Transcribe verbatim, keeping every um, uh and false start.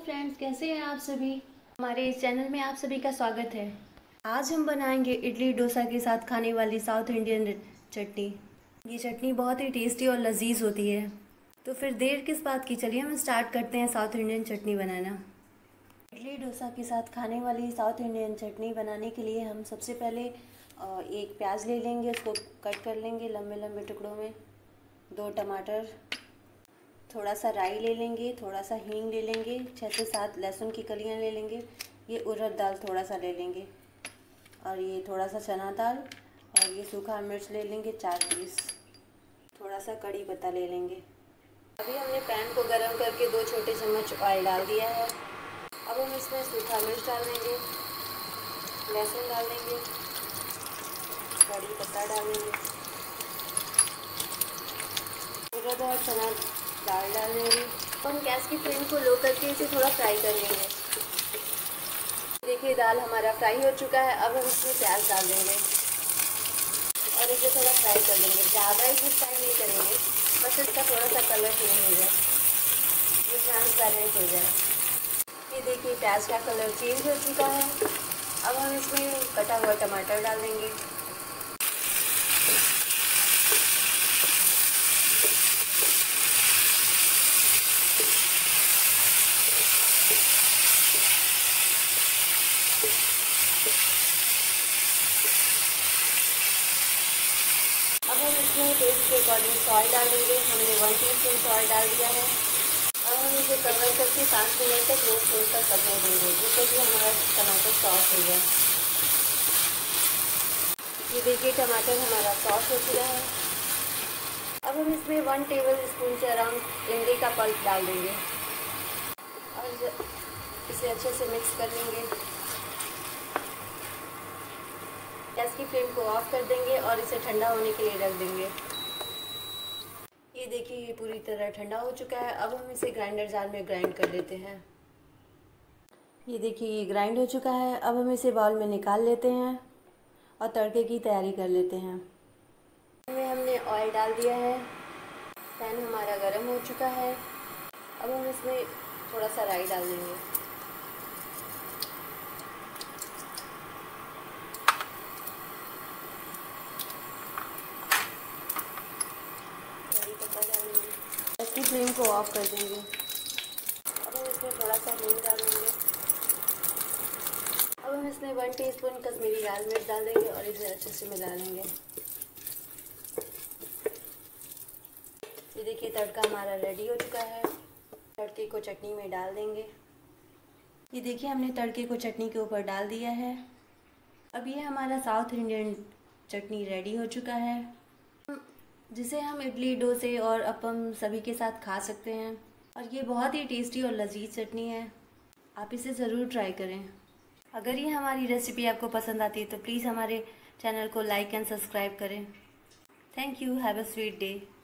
Friends, कैसे हैं आप सभी। हमारे इस चैनल में आप सभी का स्वागत है। आज हम बनाएंगे इडली डोसा के साथ खाने वाली साउथ इंडियन चटनी। ये चटनी बहुत ही टेस्टी और लजीज होती है। तो फिर देर किस बात की, चलिए हम स्टार्ट करते हैं साउथ इंडियन चटनी बनाना। इडली डोसा के साथ खाने वाली साउथ इंडियन चटनी बनाने के लिए हम सबसे पहले एक प्याज ले लेंगे, उसको कट कर लेंगे लंबे लंबे टुकड़ों में। दो टमाटर, थोड़ा सा राई ले लेंगे, थोड़ा सा हींग ले लेंगे, छः से सात लहसुन की कलियां ले लेंगे। ये उड़द दाल थोड़ा सा ले लेंगे, और ये थोड़ा सा चना दाल, और ये सूखा मिर्च ले लेंगे चार पीस। थोड़ा सा कड़ी पत्ता ले लेंगे। अभी हमने पैन को गरम करके दो छोटे चम्मच ऑयल डाल दिया है। अब हम इसमें सूखा मिर्च डाल देंगे, लहसुन डाल देंगे, कड़ी पत्ता डाल देंगे, उड़द और चना दाल डाल देंगे। हम गैस की फ्लेम को लो करके इसे थोड़ा फ्राई कर लेंगे। देखिए दाल हमारा फ्राई हो चुका है। अब हम इसमें प्याज डाल देंगे और इसे थोड़ा फ्राई कर लेंगे। ज़्यादा इसे फ्राई नहीं करेंगे, बस इसका थोड़ा सा कलर चेंज हो जाए, ये ट्रांसपेरेंट हो जाए। ये देखिए प्याज का कलर चेंज हो चुका है। अब हम इसमें कटा हुआ टमाटर डाल देंगे। अब हम इसमें टेस्ट के अकॉर्डिंग सॉल्ट डाल देंगे। हमने वन टीस्पून सॉल्ट डाल दिया है। अब हम इसे कवर करके पाँच मिनट तक लो फ्लेम पर पकने देंगे, जिससे कि हमारा टमाटर सॉफ्ट हो जाए। ये देखिए टमाटर हमारा सॉफ्ट हो चुका है। अब हम इसमें वन टेबल स्पून से अराउंड इमली का पल्प डाल देंगे और इसे अच्छे से मिक्स कर लेंगे। गैस की फ्लेम को ऑफ कर देंगे और इसे ठंडा होने के लिए रख देंगे। ये देखिए ये पूरी तरह ठंडा हो चुका है। अब हम इसे ग्राइंडर जार में ग्राइंड कर लेते हैं। ये देखिए ये ग्राइंड हो चुका है। अब हम इसे बाउल में निकाल लेते हैं और तड़के की तैयारी कर लेते हैं। इसमें हमने ऑयल डाल दिया है। पैन हमारा गर्म हो चुका है। अब हम इसमें थोड़ा सा राई डाल देंगे, इसकी फ्लेम को ऑफ कर देंगे। अब हम इसमें थोड़ा सा हींग डाल देंगे। अब हम इसमें वन टीस्पून कश्मीरी लाल मिर्च डाल देंगे और इसे अच्छे से मिला लेंगे। ये देखिए तड़का हमारा रेडी हो चुका है। तड़के को चटनी में डाल देंगे। ये देखिए हमने तड़के को चटनी के ऊपर डाल दिया है। अब ये हमारा साउथ इंडियन चटनी रेडी हो चुका है, जिसे हम इडली डोसे और अपम सभी के साथ खा सकते हैं। और ये बहुत ही टेस्टी और लजीज चटनी है। आप इसे ज़रूर ट्राई करें। अगर ये हमारी रेसिपी आपको पसंद आती है तो प्लीज़ हमारे चैनल को लाइक एंड सब्सक्राइब करें। Thank you. Have a sweet day.